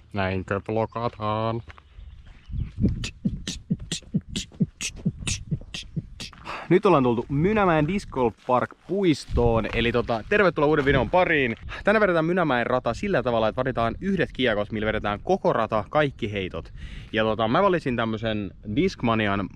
Näinkö blokataan? Nyt ollaan tultu Mynämäen Disc Golf Park puistoon, eli tervetuloa uuden videon pariin. Tänään vedetään Mynämäen rata sillä tavalla, että valitaan yhdet kiekot, millä vedetään koko rata, kaikki heitot. Ja mä valitsin tämmösen Discmanian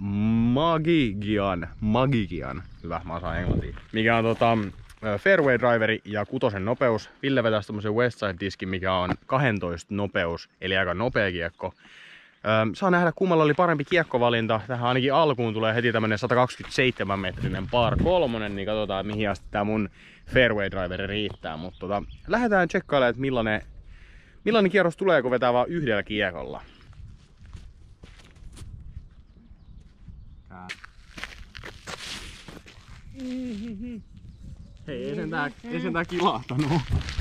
Magigian, hyvä, mä osaan englantia, mikä on fairway driveri ja 6 nopeus. Ville vetäisi tommosen Westside diskin, mikä on 12 nopeus, eli aika nopea kiekko. Saa nähdä, kummalla oli parempi kiekkovalinta. Tähän ainakin alkuun tulee heti tämmönen 127 metrinen par 3, niin katsotaan mihin asti tää mun fairway driveri riittää. Mutta lähdetään tsekkailemaan, että millainen kierros tulee, kun vetää vaan yhdellä kiekolla. Hei, ei sentään kilahtanut.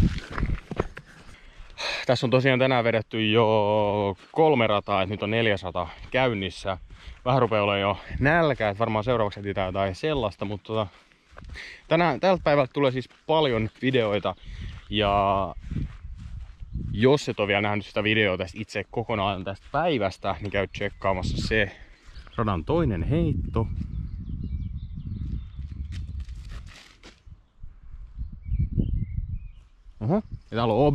Tässä on tosiaan tänään vedetty jo 3 rataa, että nyt on 400 käynnissä. Vähän rupeaa olemaan jo nälkää, että varmaan seuraavaksi etsitään jotain sellaista, mutta tältä päivältä tulee siis paljon videoita. Ja jos et ole vielä nähnyt sitä videoa tästä itse kokonaan tästä päivästä, niin käy tsekkaamassa se. Radan toinen heitto. Oho, ja täällä on OB.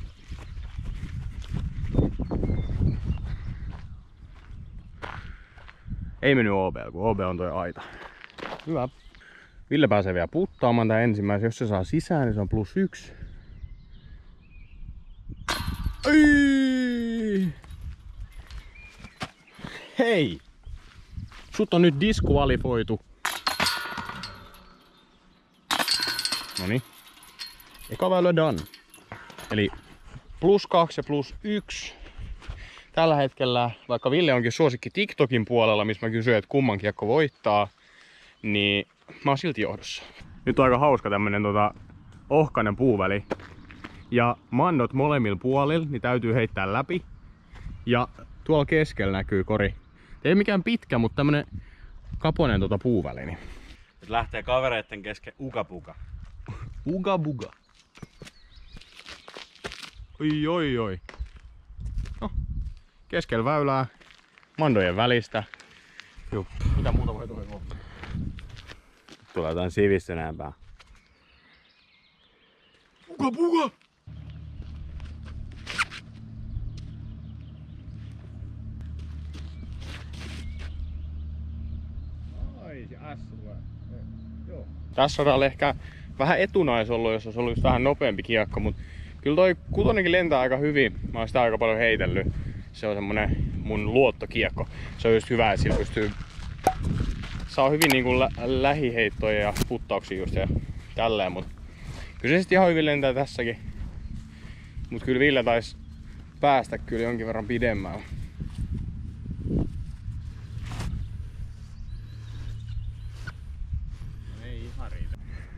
Ei mennyt OB, kun OB on toi aita. Hyvä. Ville pääsee vielä puttaamaan tää ensimmäisen. Jos se saa sisään, niin se on +1. Hei! Sut on nyt diskvalifoitu. Noniin. Eka väylä done. Eli +2 ja +1. Tällä hetkellä, vaikka Ville onkin suosikki TikTokin puolella, missä mä kysyin, että kumman kiekko voittaa, niin mä oon silti johdossa. Nyt on aika hauska tämmönen ohkainen puuväli. Ja mannot molemmilla puolilla, niin täytyy heittää läpi. Ja tuolla keskellä näkyy kori. Ei mikään pitkä, mutta tämmönen kaponen puuväli. Niin. Nyt lähtee kavereitten kesken ugabuga. Ugabuga. Oi. No. Keskellä väylää, mandojen välistä. Juh. Mitä muuta voi toivoa? Tulee jotain sivistyneempää. Ugabuga! Ai, se S tulee. Joo. Tässä radalla ehkä vähän etunais ollut, jos olisi ollut just vähän nopeampi kiekko, mutta kyllä toi 6 lentää aika hyvin. Mä oon sitä aika paljon heitellyt. Se on semmonen mun luottokiekko. Se on just hyvä, että sillä pystyy saa hyvin niinku lähiheittoja ja puttauksia just ja tälleen, mut kyllä se sit ihan hyvin lentää tässäkin. Mut kyllä Ville taisi päästä kyllä jonkin verran pidemmällä. Ei ihan riitä.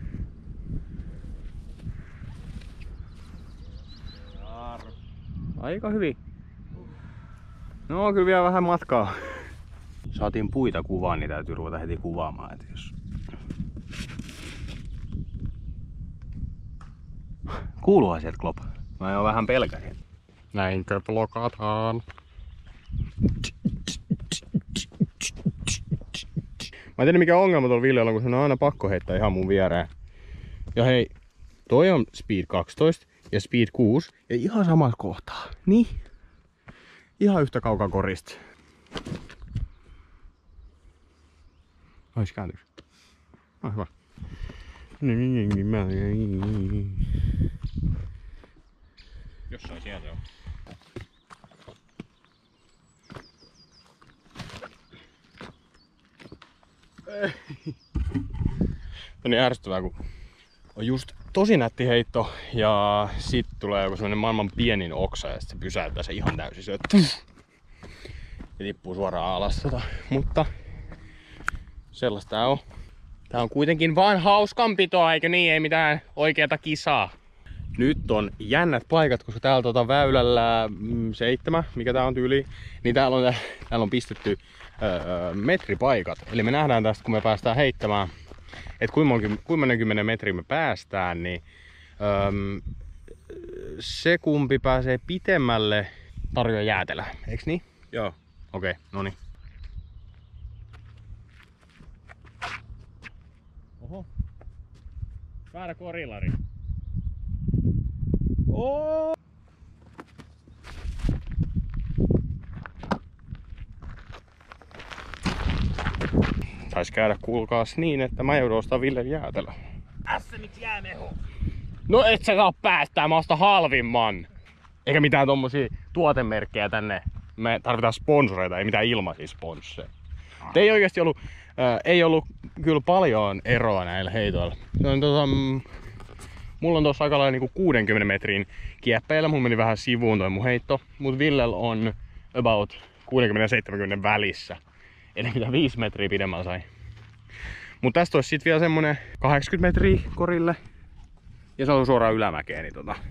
Aika hyvin. No kyllä vielä vähän matkaa. Saatiin puita kuvaan, niin täytyy ruveta heti kuvaamaan. Että jos... Kuuluuhan sieltä klop. Mä jo vähän pelkäsin. Näinkö blokataan? Mä en tiedä mikä ongelma tuolla Villellä, kun se on aina pakko heittää ihan mun viereen. Ja hei, toi on speed 12 ja speed 6 ja ihan samassa kohtaa. Niin. Ihan yhtä kaukaa korista. Ois kääntyks? Hyvä. Jossain sieltä on. On niin ärsyttävää, kun on just tosi nätti heitto ja sit tulee joku semmonen maailman pienin oksa ja sit se pysäyttää se ihan täysin. Se ja tippuu suoraan alas. Mutta sellaista tää on. Tää on kuitenkin vaan hauskanpitoa, eikö niin? Ei mitään oikeata kisaa. Nyt on jännät paikat, koska täällä väylällä 7, mikä tää on tyyli, niin täällä on pistetty metripaikat. Eli me nähdään tästä, kun me päästään heittämään, että kuinka 10 metriä me päästään, niin se kumpi pääsee pitemmälle tarjoaa jäätelöä, eiks niin? Joo. Okei, noniin. Oho. Väärä korilari. Oh! Sais käydä kuulkaas niin, että mä joudun ostaa Villen jäätelö. Miksi jäämehu? No et sä saa päästää, mä ostan halvimman. Eikä mitään tommosia tuotemerkkejä tänne. Me tarvitaan sponsoreita, ei mitään ilmaisia sponsseja. Ei oikeesti ollut, ei ollut kyllä paljon eroa näillä heitoilla. Mulla on tossa aika lailla niinku 60 metrin kieppeillä, mulla meni vähän sivuun toi mun heitto. Mut Villellä on about 60-70 välissä. Eli mitä 5 metriä pidemmällä sai. Mut tästä olisi sit vielä semmonen 80 metriä korille. Ja se on suoraan ylämäkeen, niin Tää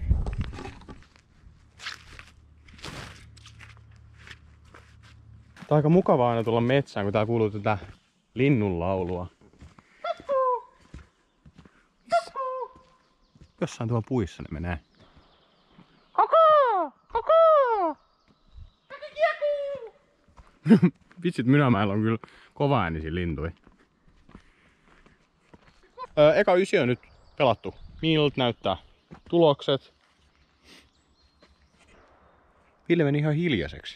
on aika mukavaa aina tulla metsään, kun tää kuuluu tätä linnunlaulua. Jossain tuolla puissa ne menee. Koko! Koko! Vitsit, Mynämäellä on kyllä kovaäänisiä lintuja. Eka ysi on nyt pelattu. Miltä näyttää tulokset? Ville meni ihan hiljaiseksi.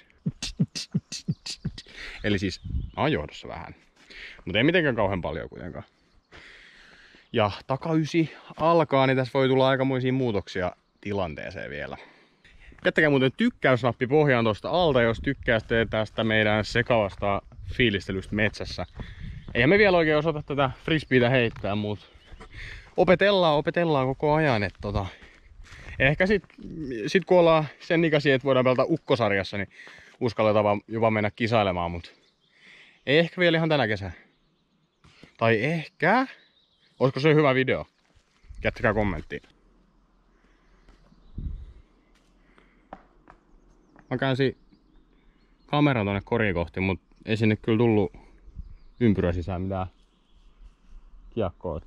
Eli siis mä oon johdossa vähän. Mutta ei mitenkään kauhean paljon kuitenkaan. Ja takaysi alkaa, niin tässä voi tulla aikamoisia muutoksia tilanteeseen vielä. Jättäkää muuten tykkäysnappi pohjaan tuosta alta, jos tykkäätte tästä meidän sekavasta fiilistelystä metsässä. Eihän me vielä oikein osata tätä frisbeetä heittää, mutta opetellaan koko ajan. Ehkä sit kun ollaan sen ikäisiä, että voidaan pelata ukkosarjassa, niin uskalletaan jopa mennä kisailemaan, mutta ei ehkä vielä ihan tänä kesänä. Tai ehkä? Olisiko se hyvä video? Jättäkää kommenttiin. Mä käänsin kameran tonne koriin kohti, mutta ei sinne kyllä tullut ympyrä sisään mitään kiekkoa.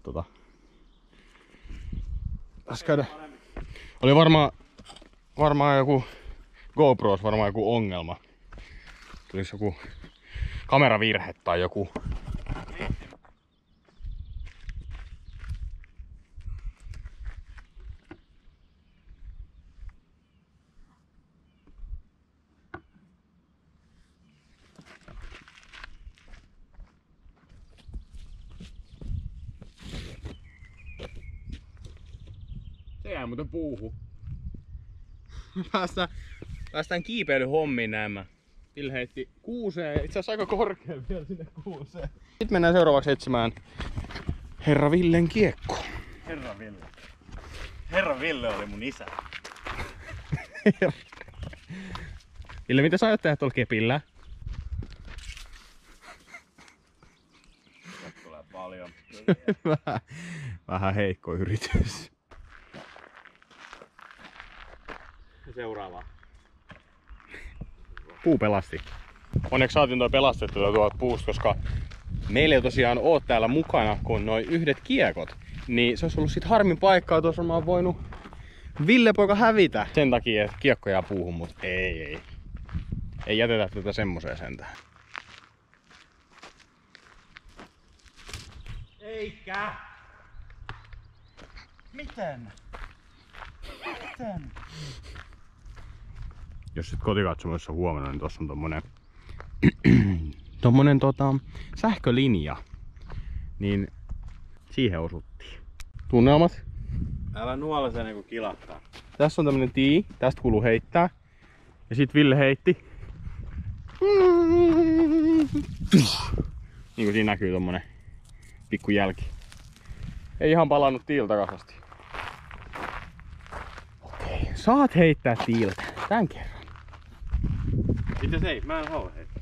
Tässä käydä. Oli varmaan joku GoPros, varmaan joku ongelma. Tulisi joku kameravirhe tai joku. Se jää muuten puuhun. Päästään kiipeilyhommiin nämä. Ville heitti kuuseen, itse asiassa aika korkea vielä sinne kuuseen. Sitten mennään seuraavaksi etsimään Herra Villen kiekko. Herra Ville. Herra Ville oli mun isä. Ville, mitä sä aiot tehdä tuolla kepillä? Tulee paljon. Vähän heikko yritys. Seuraava. Puu pelasti. Onneksi saatiin toi pelastettua tuolta puusta, koska meillä ei tosiaan oo täällä mukana kuin noin yhdet kiekot. Niin se olisi ollut sit harmin paikkaa, tuossa mä oon voinut Ville poika hävitä. Sen takia, että kiekko jää puuhun, mutta ei. Ei jätetä tätä semmoseen sentään. Eikä! Miten? Jos sit kotikatsomoissa huomenna, niin tossa on tommonen sähkölinja. Niin siihen osuttiin. Tunnelmat. Älä nuole sen kun kilahtaa. Tässä on tämmönen tii, tästä kuuluu heittää. Ja sit Ville heitti. Niin kuin siinä näkyy tommonen pikku jälki. Ei ihan palannut tiiltä kasasti. Okei, saat heittää tiiltä tän kerran. Itse ei, mä en halua heittää.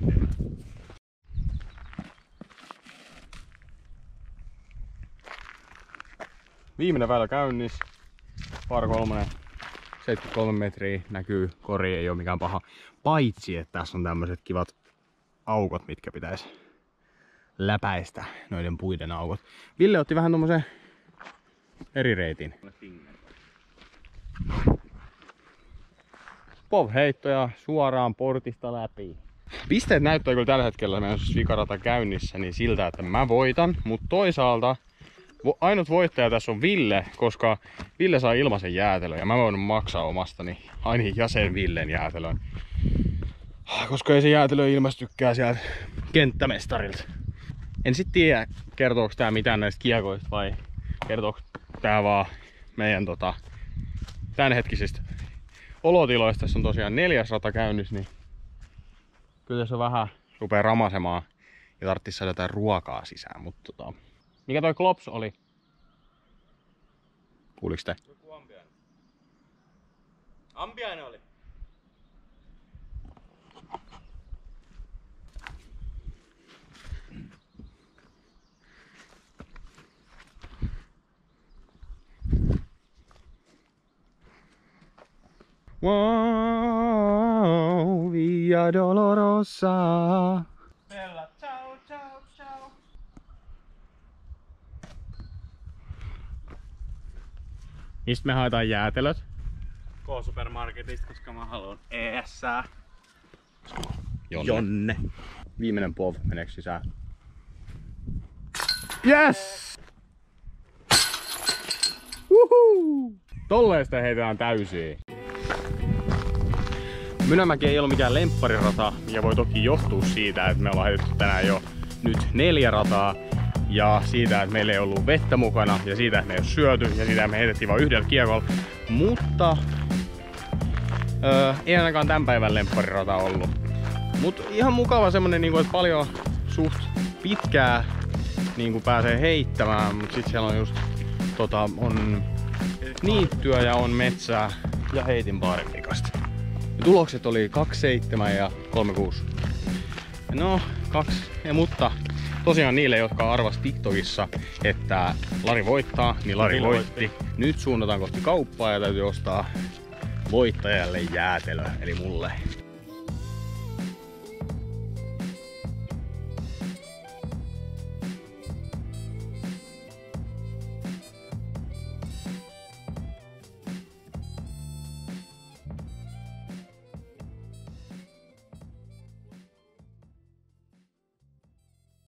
Viimeinen väylä käynnissä. Par 3, 73 metriä näkyy kori, ei oo mikään paha. Paitsi, että tässä on tämmöiset kivat aukot, mitkä pitäisi läpäistä, noiden puiden aukot. Ville otti vähän tommosen eri reitin. POV-heittoja suoraan portista läpi. Pisteet näyttää kyllä tällä hetkellä, meidän on siis vikarata käynnissä, niin siltä, että mä voitan. Mutta toisaalta ainut voittaja tässä on Ville, koska Ville saa ilmaisen jäätelön ja mä voin maksaa omastani ainakin jäsen Villen jäätelön. Koska ei se jäätelö ilmestykään sieltä kenttämestarilta. En sit tiedä, kertooko tää mitään näistä kiekoista vai kertooko tää vaan meidän tämänhetkisistä olotiloista. Tässä on tosiaan 4. rata käynnissä, niin kyllä tässä vähän rupee ramasemaan ja tarvitsisi saada jotain ruokaa sisään. Mutta mikä toi klops oli? Kuuliks te? Joku ambiainen. Ambiainen oli. Wow, Via Dolorosa. Bella, ciao, ciao, ciao. Mistä me haetaan jäätelöt? K-supermarketista, koska mä haluan ESää. Jonne. Viimeinen POV, meneekö sisään? Yes! Woohoo! Tolleen sitä heitetään täysiin. Mynämäki ei ollut mikään lempparirata, ja voi toki johtua siitä, että me ollaan heitetty tänään jo nyt 4 rataa. Ja siitä, että meillä ei ollut vettä mukana, ja siitä, että me ei ole syöty, ja siitä, että me heitettiin vain yhdellä kiekolla. Mutta ei ainakaan tämän päivän lempparirata ollut. Mutta ihan mukava semmonen, että paljon suht pitkää pääsee heittämään, mutta sit siellä on just on niittyä ja on metsää ja heitin baarimikasta. Tulokset oli 2,7 ja 3,6. No, 2. Mutta tosiaan niille, jotka arvas TikTokissa, että Lari voittaa, niin Lari voitti. Nyt suunnataan kohti kauppaa ja täytyy ostaa voittajalle jäätelö, eli mulle.